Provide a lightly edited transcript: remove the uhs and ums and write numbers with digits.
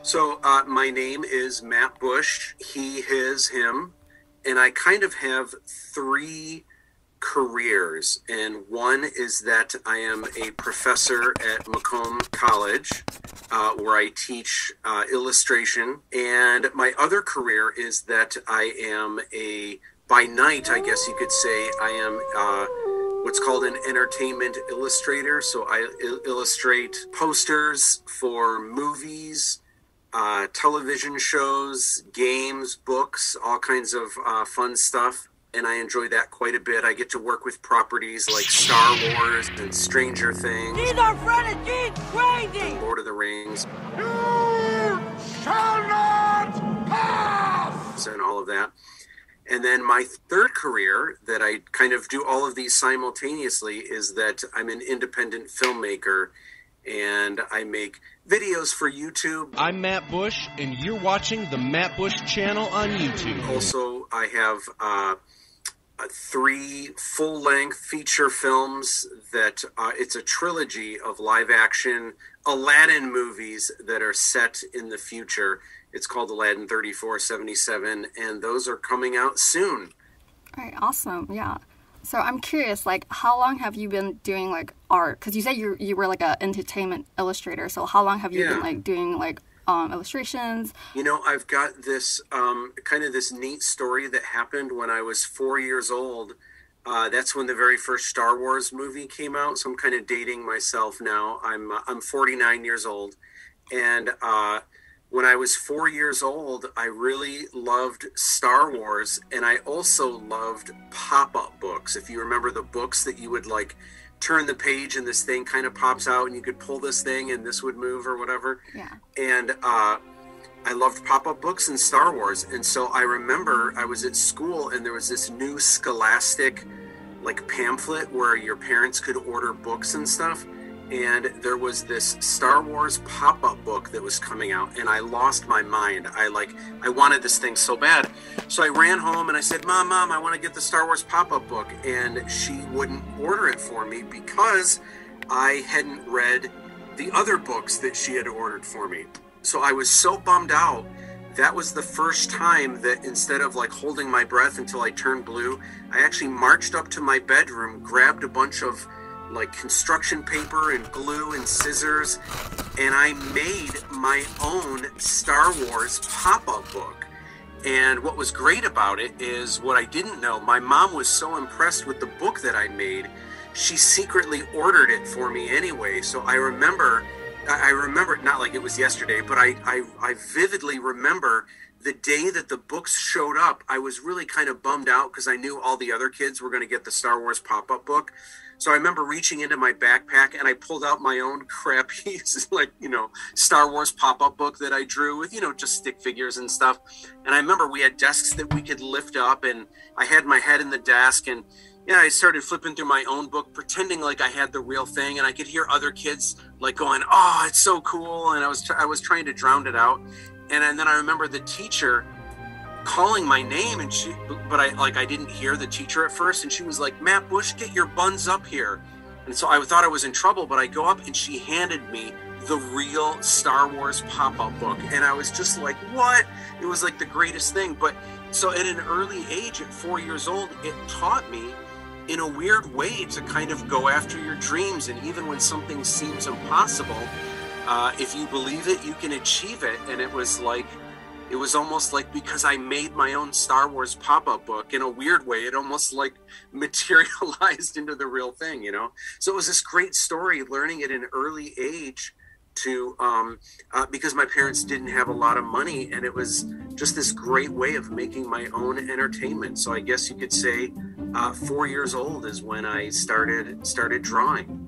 So my name is Matt Busch, he, his, him, and I kind of have three careers. And one is that I am a professor at Macomb College, where I teach illustration. And my other career is that I am by night, I guess you could say, I am what's called an entertainment illustrator. So I illustrate posters for movies, television shows, games, books, all kinds of fun stuff. And I enjoy that quite a bit. I get to work with properties like Star Wars and Stranger Things. He's our friend and he's crazy! And Lord of the Rings. You shall not pass! And all of that. And then my third career that I kind of do all of these simultaneously is that I'm an independent filmmaker and I make videos for YouTube. I'm Matt Busch, and you're watching the Matt Busch channel on YouTube. Also, I have three full-length feature films that it's a trilogy of live-action Aladdin movies that are set in the future. It's called Aladdin 3477, and those are coming out soon. All right, awesome, yeah. So I'm curious, like, how long have you been doing, like, art? Because you said you were, like, an entertainment illustrator, so how long have you been, like, doing, like, illustrations? You know, I've got this, kind of this neat story that happened when I was 4 years old. That's when the very first Star Wars movie came out, so I'm kind of dating myself now. I'm 49 years old, and when I was 4 years old, I really loved Star Wars, and I also loved pop-up books. If you remember the books that you would, like, turn the page and this thing kind of pops out and you could pull this thing and this would move or whatever. Yeah. And I loved pop-up books and Star Wars. And so I remember I was at school and there was this new Scholastic, like, pamphlet where your parents could order books and stuff. And there was this Star Wars pop-up book that was coming out, and I lost my mind. I wanted this thing so bad. So I ran home and I said, Mom, I want to get the Star Wars pop-up book. And she wouldn't order it for me because I hadn't read the other books that she had ordered for me. So I was so bummed out. That was the first time that instead of, like, holding my breath until I turned blue, I actually marched up to my bedroom, grabbed a bunch of, like, construction paper and glue and scissors, and I made my own Star Wars pop-up book. And what was great about it is, what I didn't know, my mom was so impressed with the book that I made, she secretly ordered it for me anyway. So I remember, not like it was yesterday, but I vividly remember the day that the books showed up. I was really kind of bummed out because I knew all the other kids were going to get the Star Wars pop-up book. So I remember reaching into my backpack and I pulled out my own crappy, like, Star Wars pop-up book that I drew with, just stick figures and stuff. And I remember we had desks that we could lift up, and I had my head in the desk, and I started flipping through my own book, pretending like I had the real thing. And I could hear other kids, like, going, "Oh, it's so cool." And I was trying to drown it out. And then I remember the teacher calling my name, and I didn't hear the teacher at first, and she was like, "Matt Busch, get your buns up here." And so I thought I was in trouble, but I go up and she handed me the real Star Wars pop-up book, and I was just like, what? It was like the greatest thing. But so at an early age, at 4 years old, it taught me in a weird way to kind of go after your dreams, and even when something seems impossible, if you believe it, you can achieve it. And it was almost like, because I made my own Star Wars pop-up book, in a weird way, it almost like materialized into the real thing, So it was this great story, learning at an early age to, because my parents didn't have a lot of money, and it was just this great way of making my own entertainment. So I guess you could say 4 years old is when I started drawing.